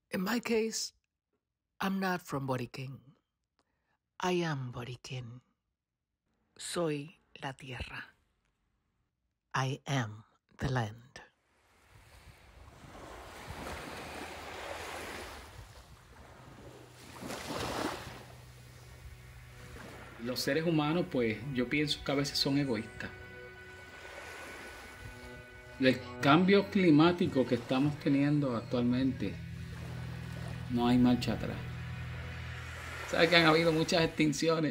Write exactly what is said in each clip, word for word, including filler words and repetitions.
In my case, I'm not from Boriquén. I am Boriquén. Soy la tierra. I am the land. Los seres humanos, pues, yo pienso que a veces son egoístas. El cambio climático que estamos teniendo actualmente, no hay marcha atrás. ¿Sabes que han habido muchas extinciones?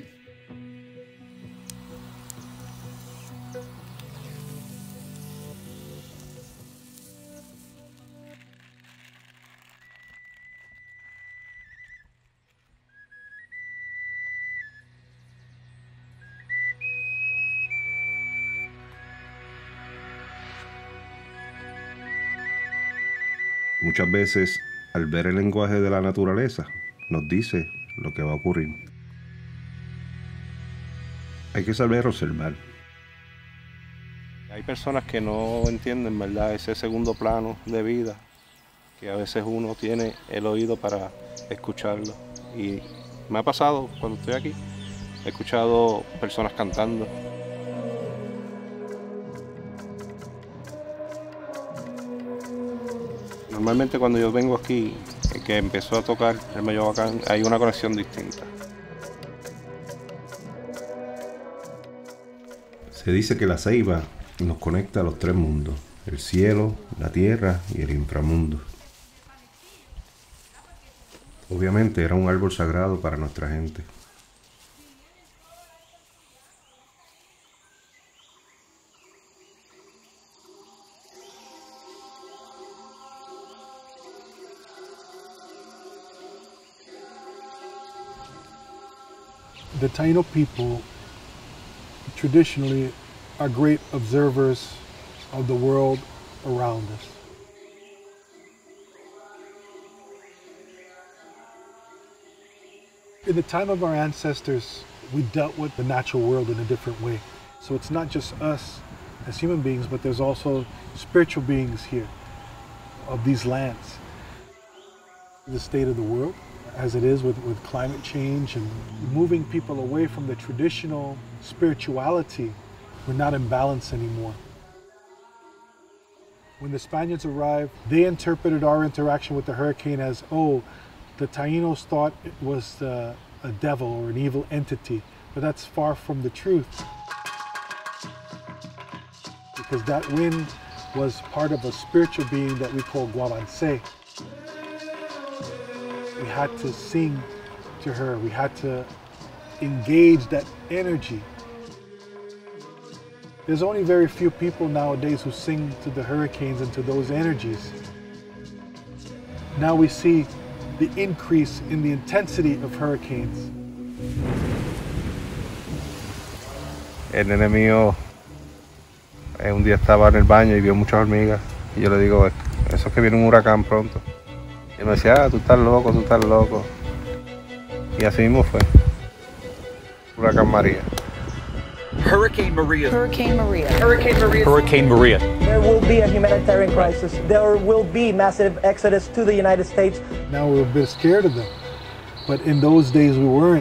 Muchas veces, al ver el lenguaje de la naturaleza, nos dice lo que va a ocurrir. Hay que saber observar. Hay personas que no entienden, ¿verdad?, ese segundo plano de vida, que a veces uno tiene el oído para escucharlo. Y me ha pasado cuando estoy aquí, he escuchado personas cantando. Normalmente cuando yo vengo aquí, que empezó a tocar el Mayabacán, hay una conexión distinta. Se dice que la ceiba nos conecta a los tres mundos: el cielo, la tierra y el inframundo. Obviamente era un árbol sagrado para nuestra gente. The Taino people traditionally are great observers of the world around us. In the time of our ancestors, we dealt with the natural world in a different way. So it's not just us as human beings, but there's also spiritual beings here of these lands. The state of the world, as it is with, with climate change and moving people away from the traditional spirituality, we're not in balance anymore. When the Spaniards arrived, they interpreted our interaction with the hurricane as, oh, the Tainos thought it was uh, a devil or an evil entity, but that's far from the truth. Because that wind was part of a spiritual being that we call Guavanse. We had to sing to her. We had to engage that energy. There's only very few people nowadays who sing to the hurricanes and to those energies. Now we see the increase in the intensity of hurricanes. El nene mío eh, un día estaba en el baño y vio muchas hormigas. Y yo le digo, eso es que viene un huracán pronto. Y me decía, ah, tú estás loco, tú estás loco. Y así mismo fue. Huracán María. Hurricane Maria. Hurricane Maria. Hurricane Maria. Hurricane Maria. There will be a humanitarian crisis. There will be massive exodus to the United States. Now we're a bit scared of them, but in those days we weren't.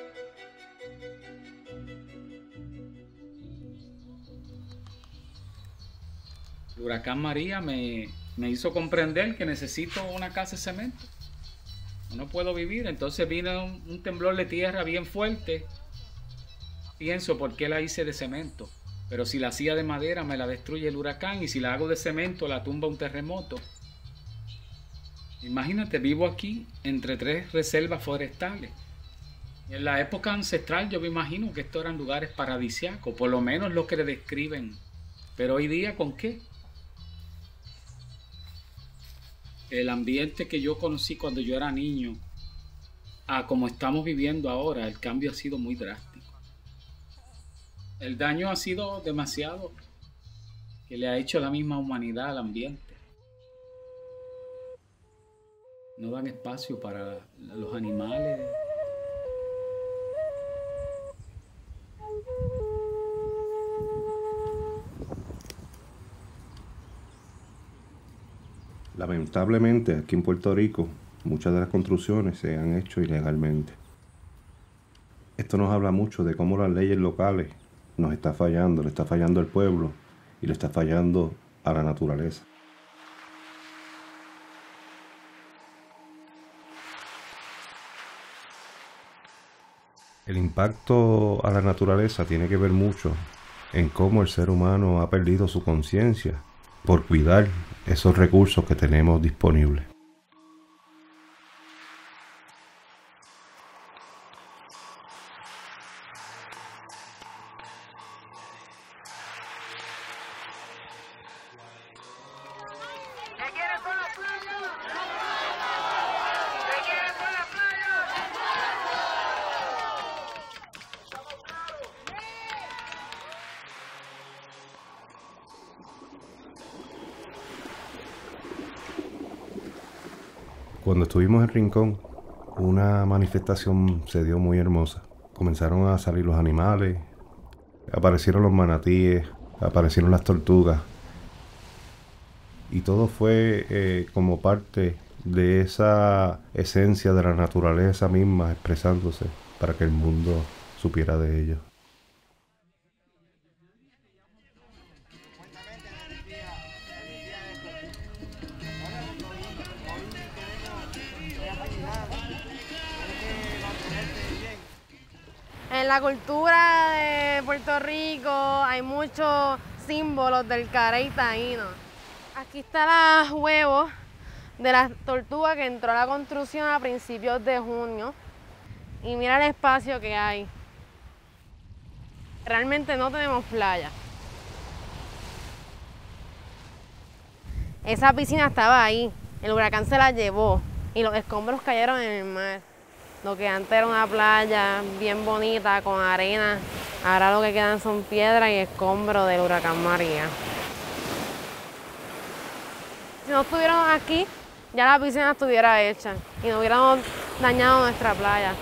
El huracán María me, me hizo comprender que necesito una casa de cemento. No puedo vivir. Entonces vino un, un temblor de tierra bien fuerte. Pienso, ¿por qué la hice de cemento? Pero si la hacía de madera me la destruye el huracán, y si la hago de cemento la tumba un terremoto. Imagínate, vivo aquí entre tres reservas forestales. Y en la época ancestral yo me imagino que estos eran lugares paradisíacos, por lo menos lo que le describen. Pero hoy día, ¿con qué? El ambiente que yo conocí cuando yo era niño a como estamos viviendo ahora, el cambio ha sido muy drástico. El daño ha sido demasiado que le ha hecho la misma humanidad al ambiente. No dan espacio para los animales. Lamentablemente, aquí en Puerto Rico, muchas de las construcciones se han hecho ilegalmente. Esto nos habla mucho de cómo las leyes locales nos está fallando, le está fallando al pueblo y le está fallando a la naturaleza. El impacto a la naturaleza tiene que ver mucho en cómo el ser humano ha perdido su conciencia por cuidar esos recursos que tenemos disponibles. Cuando estuvimos en Rincón, una manifestación se dio muy hermosa. Comenzaron a salir los animales, aparecieron los manatíes, aparecieron las tortugas. Y todo fue eh, como parte de esa esencia de la naturaleza misma expresándose para que el mundo supiera de ello. En la cultura de Puerto Rico hay muchos símbolos del Carey taíno. Aquí está los huevos de la tortuga que entró a la construcción a principios de junio. Y mira el espacio que hay. Realmente no tenemos playa. Esa piscina estaba ahí, el huracán se la llevó y los escombros cayeron en el mar. Lo que antes era una playa bien bonita con arena, ahora lo que quedan son piedras y escombros del huracán María. Si no estuviéramos aquí, ya la piscina estuviera hecha y no hubiéramos dañado nuestra playa.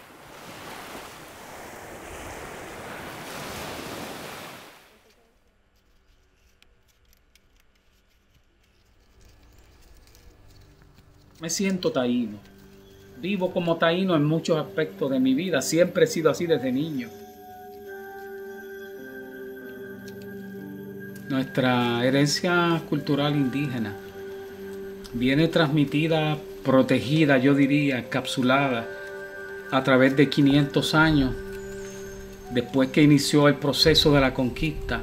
Me siento taíno. Vivo como taíno en muchos aspectos de mi vida. Siempre he sido así desde niño. Nuestra herencia cultural indígena viene transmitida, protegida, yo diría, encapsulada a través de quinientos años después que inició el proceso de la conquista.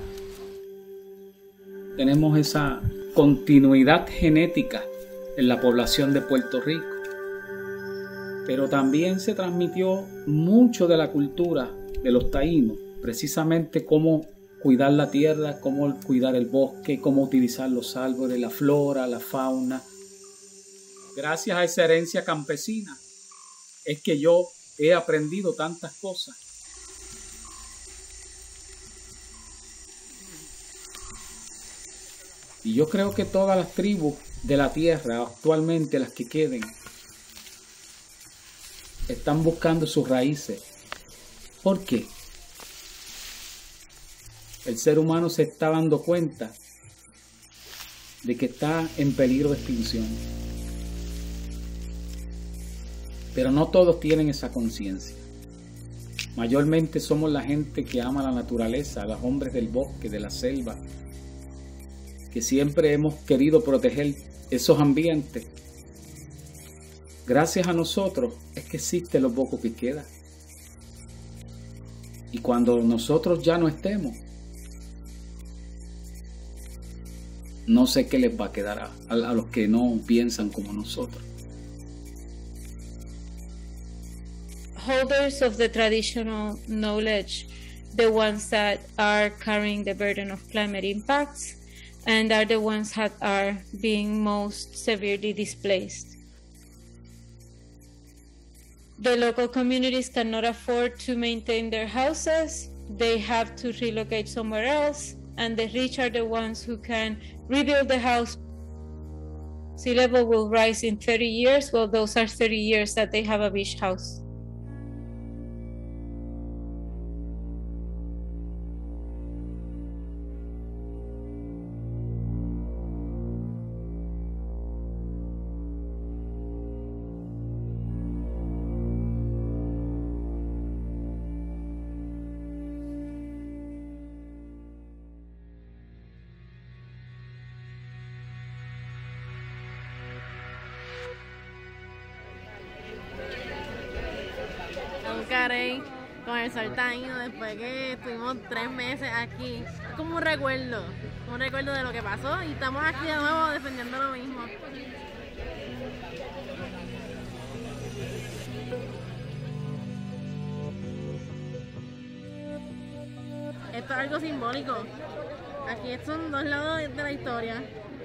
Tenemos esa continuidad genética en la población de Puerto Rico. Pero también se transmitió mucho de la cultura de los taínos, precisamente cómo cuidar la tierra, cómo cuidar el bosque, cómo utilizar los árboles, la flora, la fauna. Gracias a esa herencia campesina es que yo he aprendido tantas cosas. Y yo creo que todas las tribus de la tierra, actualmente las que queden, están buscando sus raíces. ¿Por qué? El ser humano se está dando cuenta de que está en peligro de extinción. Pero no todos tienen esa conciencia. Mayormente somos la gente que ama la naturaleza, los hombres del bosque, de la selva, que siempre hemos querido proteger esos ambientes. Gracias a nosotros es que existe lo poco que queda. Y cuando nosotros ya no estemos, no sé qué les va a quedar a, a los que no piensan como nosotros. Holders of the traditional knowledge, the ones that are carrying the burden of climate impacts, and are the ones that are being most severely displaced. The local communities cannot afford to maintain their houses. They have to relocate somewhere else, and the rich are the ones who can rebuild the house. Sea level will rise in thirty years. Well, those are thirty years that they have a beach house. Carey con el sol taíno después que estuvimos tres meses aquí. Es como un recuerdo, un recuerdo de lo que pasó y estamos aquí de nuevo defendiendo lo mismo. Esto es algo simbólico. Aquí son dos lados de la historia.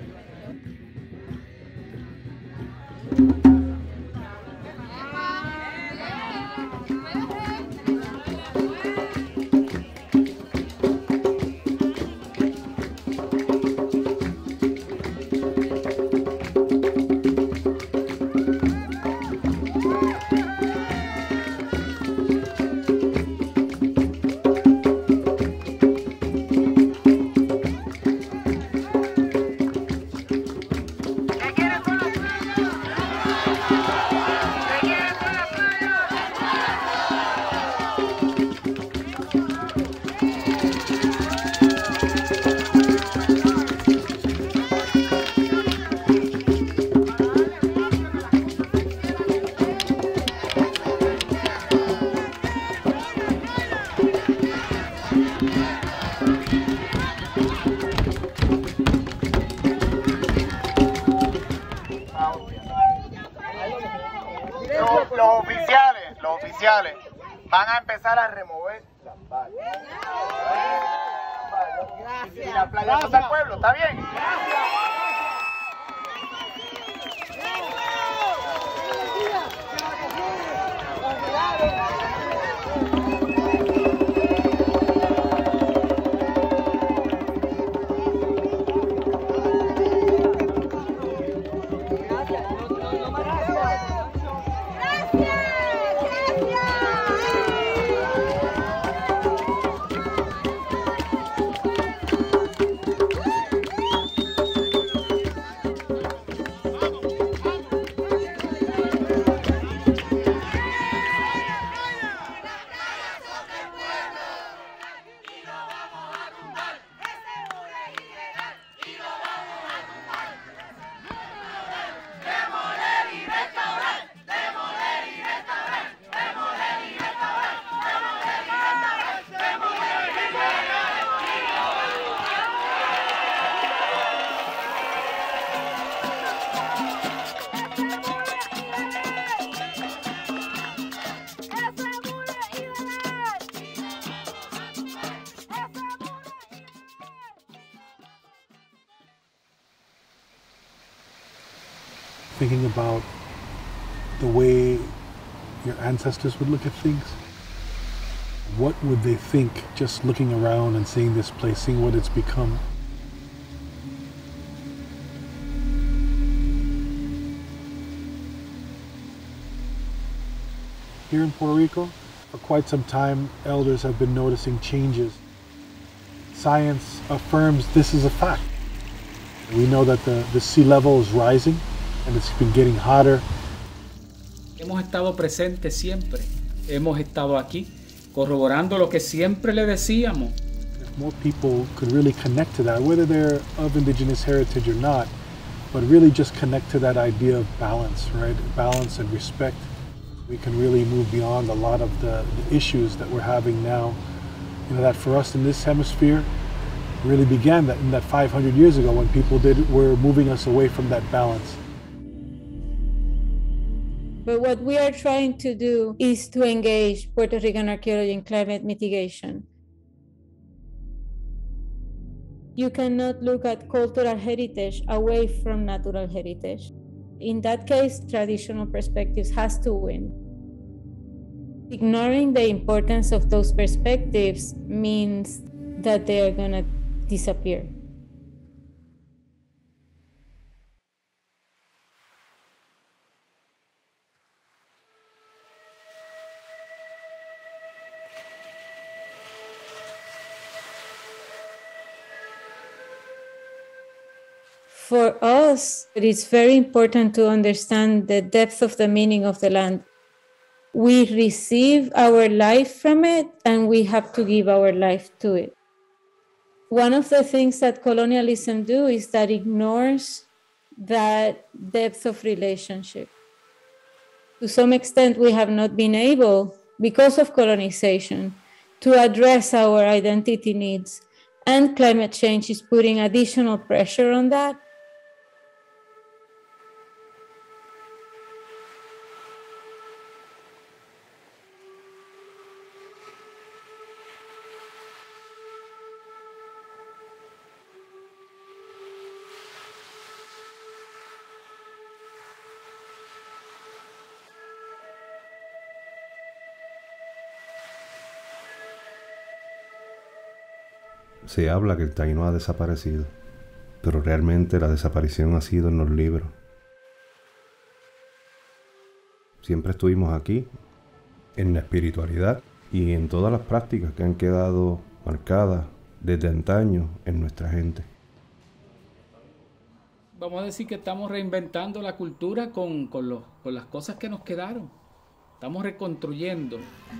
Los, los oficiales, los oficiales van a empezar a remover las vallas. Gracias. Y la playa del pueblo, ¿está bien? Thinking about the way your ancestors would look at things. What would they think just looking around and seeing this place, seeing what it's become? Here in Puerto Rico, for quite some time, elders have been noticing changes. Science affirms this is a fact. We know that the, the sea level is rising and it's been getting hotter. Hemos estado presentes siempre. Hemos estado aquí, corroborando lo que siempre le decíamos. If more people could really connect to that, whether they're of indigenous heritage or not, but really just connect to that idea of balance, right? Balance and respect. We can really move beyond a lot of the, the issues that we're having now. You know, that for us in this hemisphere really began that in that five hundred years ago when people did were moving us away from that balance. But what we are trying to do is to engage Puerto Rican archaeology in climate mitigation. You cannot look at cultural heritage away from natural heritage. In that case, traditional perspectives has to win. Ignoring the importance of those perspectives means that they are going to disappear. For us, it is very important to understand the depth of the meaning of the land. We receive our life from it, and we have to give our life to it. One of the things that colonialism do is that ignores that depth of relationship. To some extent, we have not been able because of colonization to address our identity needs, and climate change is putting additional pressure on that. Se habla que el taíno ha desaparecido, pero realmente la desaparición ha sido en los libros. Siempre estuvimos aquí, en la espiritualidad y en todas las prácticas que han quedado marcadas desde antaño en nuestra gente. Vamos a decir que estamos reinventando la cultura con, con, los, con las cosas que nos quedaron. Estamos reconstruyendo.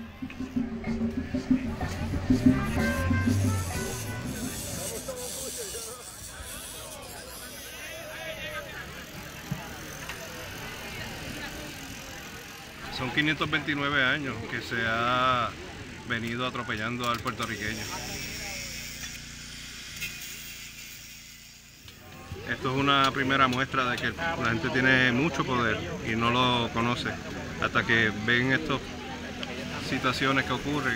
Son quinientos veintinueve años que se ha venido atropellando al puertorriqueño. Esto es una primera muestra de que la gente tiene mucho poder y no lo conoce hasta que ven estas situaciones que ocurren.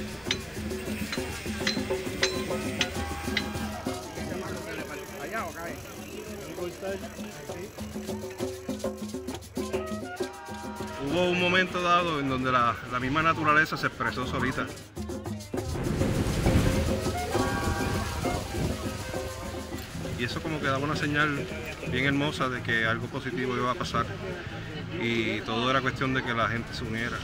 Hubo un momento dado en donde la, la misma naturaleza se expresó solita. Y eso como que daba una señal bien hermosa de que algo positivo iba a pasar. Y todo era cuestión de que la gente se uniera.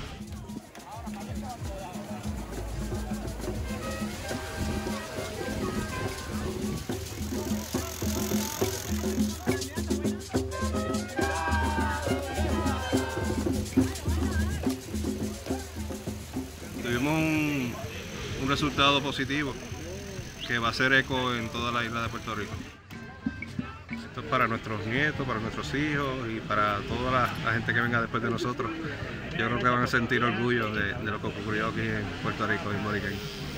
Tuvimos un, un resultado positivo que va a hacer eco en toda la isla de Puerto Rico. Esto es para nuestros nietos, para nuestros hijos y para toda la, la gente que venga después de nosotros. Yo creo que van a sentir orgullo de, de lo que ocurrió aquí en Puerto Rico, en Borinquen.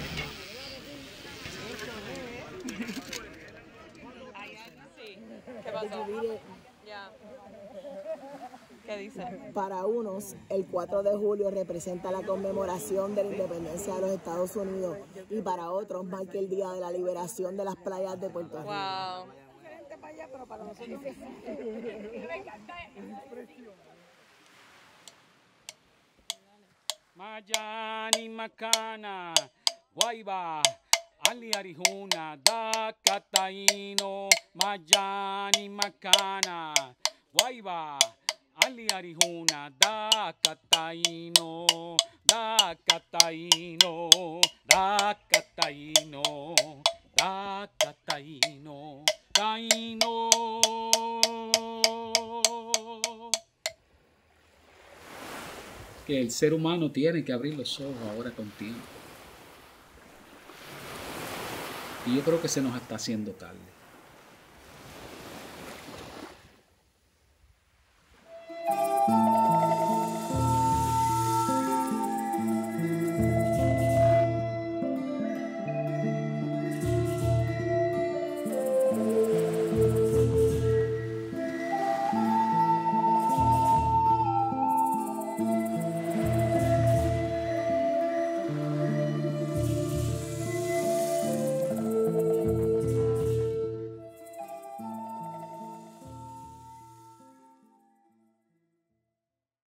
¿Qué pasó? Ya. ¿Qué dice? Para unos, el cuatro de julio representa la conmemoración de la independencia de los Estados Unidos y para otros marca el día de la liberación de las playas de Puerto Rico. Wow. Mayani Macana, Guayba, Ali Arijuna, Da Cataino, Mayani Macana, Guayba, Ali Arijuna, Da Cataino, Da Cataino, Da Cataino, Da Cataino, Taino. Que el ser humano tiene que abrir los ojos ahora con tiempo. Y yo creo que se nos está haciendo tarde.